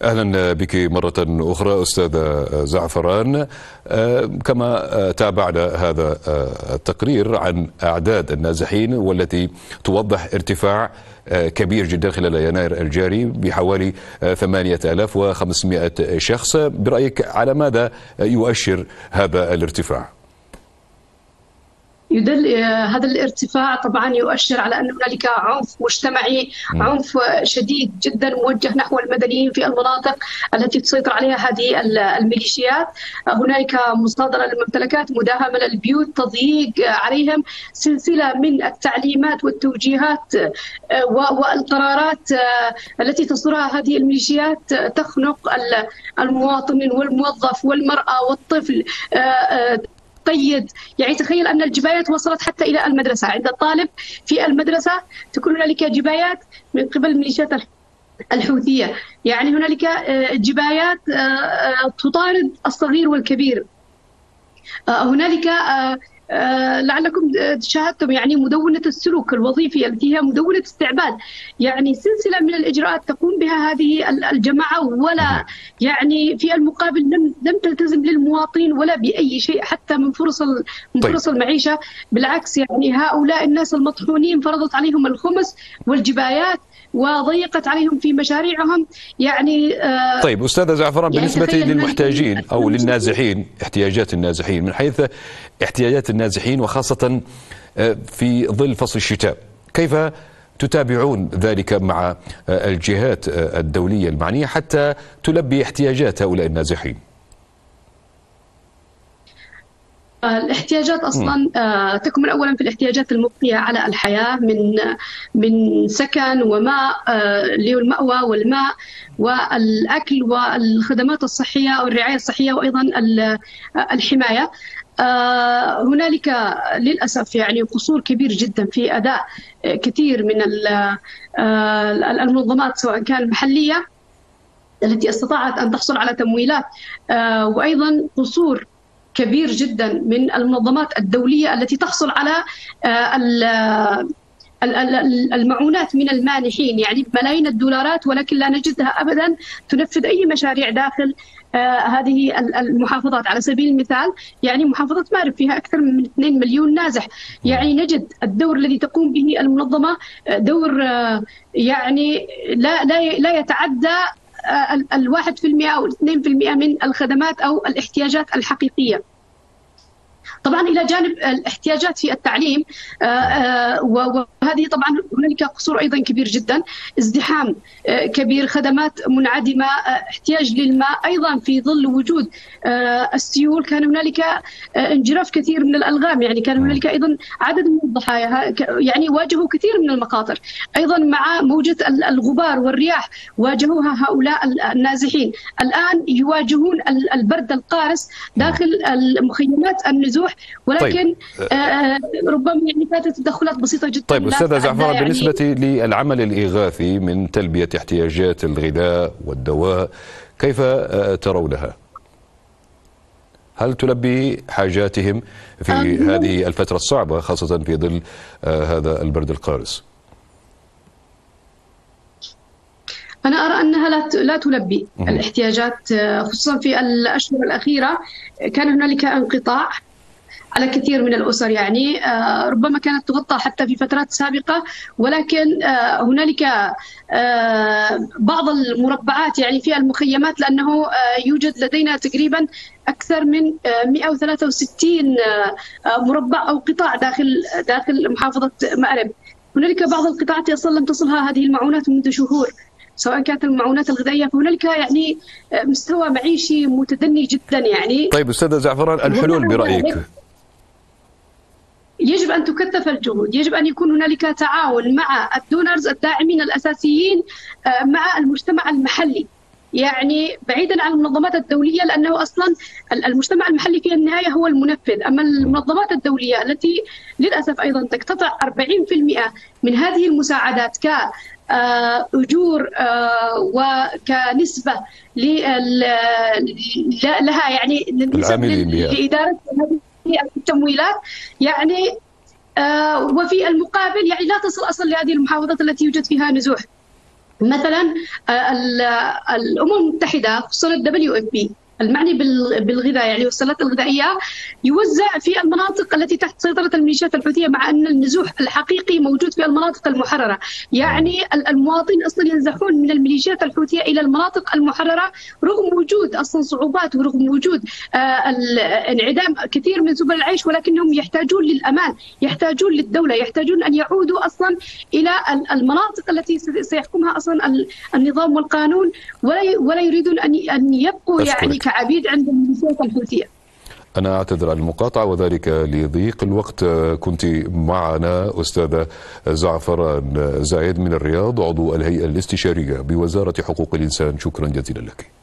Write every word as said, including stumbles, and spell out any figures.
أهلا بك مرة أخرى أستاذة زعفران. كما تابعنا هذا التقرير عن أعداد النازحين والتي توضح ارتفاع كبير جدا خلال يناير الجاري بحوالي ثمانية آلاف وخمسمائة شخص، برأيك على ماذا يؤشر هذا الارتفاع؟ يدل هذا الارتفاع طبعا يؤشر على أن هنالك عنف مجتمعي، عنف شديد جدا موجه نحو المدنيين في المناطق التي تسيطر عليها هذه الميليشيات. هنالك مصادرة للممتلكات، مداهمة للبيوت، تضييق عليهم، سلسلة من التعليمات والتوجيهات والقرارات التي تصدرها هذه الميليشيات تخنق المواطنين والموظف والمرأة والطفل. قيد يعني تخيل أن الجبايات وصلت حتى إلى المدرسة، عند الطالب في المدرسة تكون هنالك جبايات من قبل الميليشيات الحوثية، يعني هنالك جبايات تطارد الصغير والكبير. هنالك لعلكم شاهدتم يعني مدونة السلوك الوظيفي التي هي مدونة استعباد، يعني سلسلة من الإجراءات تقوم بها هذه الجماعة، ولا يعني في المقابل لم لم تلتزم للمواطنين ولا بأي شيء حتى من فرص من فرص المعيشة. بالعكس يعني هؤلاء الناس المطحونين فرضت عليهم الخمس والجبايات وضيقت عليهم في مشاريعهم. يعني آه طيب أستاذة زعفران، يعني بالنسبة للمحتاجين أو للنازحين، احتياجات النازحين، من حيث احتياجات النازحين وخاصة في ظل فصل الشتاء، كيف تتابعون ذلك مع الجهات الدولية المعنية حتى تلبي احتياجات هؤلاء النازحين؟ الاحتياجات اصلا تكمن اولا في الاحتياجات المبقيه على الحياه، من من سكن وماء للمأوى والماء والاكل والخدمات الصحيه والرعايه الصحيه وايضا الحمايه. هنالك للاسف يعني قصور كبير جدا في اداء كثير من المنظمات سواء كان محليه التي استطاعت ان تحصل على تمويلات، وايضا قصور كبير جدا من المنظمات الدولية التي تحصل على المعونات من المانحين، يعني بملايين الدولارات، ولكن لا نجدها أبدا تنفذ أي مشاريع داخل هذه المحافظات. على سبيل المثال يعني محافظة مأرب فيها أكثر من اثنين مليون نازح، يعني نجد الدور الذي تقوم به المنظمة دور يعني لا لا لا يتعدى الواحد في المئة أو الاثنين في المئة من الخدمات أو الاحتياجات الحقيقية. طبعا إلى جانب الاحتياجات في التعليم، وهذه طبعا هنالك قصور أيضا كبير جدا، ازدحام كبير، خدمات منعدمة، احتياج للماء أيضا في ظل وجود السيول. كان هنالك انجراف كثير من الألغام، يعني كان هنالك أيضا عدد من الضحايا، يعني واجهوا كثير من المخاطر. أيضا مع موجة الغبار والرياح واجهوها هؤلاء النازحين. الآن يواجهون البرد القارس داخل المخيمات النزوح، ولكن طيب. آه ربما يعني فاتت تدخلات بسيطة جدا. طيب أستاذة زعفران، يعني بالنسبة للعمل الإغاثي من تلبية احتياجات الغذاء والدواء، كيف ترونها؟ هل تلبي حاجاتهم في آه هذه الفترة الصعبة خاصة في ظل آه هذا البرد القارس؟ أنا أرى أنها لا لا تلبي الاحتياجات، خصوصا في الأشهر الأخيرة كان هنالك انقطاع على كثير من الأسر، يعني ربما كانت تغطى حتى في فترات سابقة، ولكن هنالك بعض المربعات يعني في المخيمات، لأنه يوجد لدينا تقريبا أكثر من مئة وثلاثة وستين مربع أو قطاع داخل داخل محافظة مأرب. هنالك بعض القطاعات أصلا لم تصلها هذه المعونات منذ شهور، سواء كانت المعونات الغذائية، فهنالك يعني مستوى معيشي متدني جدا. يعني طيب أستاذة زعفران، الحلول برأيك؟ يجب أن تكثف الجهود، يجب أن يكون هنالك تعاون مع الدونرز الداعمين الأساسيين مع المجتمع المحلي، يعني بعيدا عن المنظمات الدولية، لأنه أصلا المجتمع المحلي في النهاية هو المنفذ. أما المنظمات الدولية التي للأسف أيضا تقتطع أربعين بالمئة من هذه المساعدات ك أجور وكنسبة لها، يعني لإدارة التمويلات، يعني وفي المقابل يعني لا تصل أصلا لهذه المحافظات التي يوجد فيها نزوح. مثلا الأمم المتحدة خصوصا الدبليو اف بي المعني بالغذاء يعني والسلات الغذائية يوزع في المناطق التي تحت سيطرة الميليشيات الحوثية، مع أن النزوح الحقيقي موجود في المناطق المحررة. يعني المواطنين أصلا ينزحون من الميليشيات الحوثية إلى المناطق المحررة رغم وجود أصلا صعوبات ورغم وجود انعدام كثير من سبل العيش، ولكنهم يحتاجون للأمان، يحتاجون للدولة، يحتاجون أن يعودوا أصلا إلى المناطق التي سيحكمها أصلا النظام والقانون، ولا يريدون أن يبقوا يعني عبيد عند الميليشيات الحوثية. أنا أعتذر عن المقاطعة وذلك لضيق الوقت. كنت معنا أستاذة زعفران زايد من الرياض، عضو الهيئة الاستشارية بوزارة حقوق الإنسان. شكرا جزيلا لك.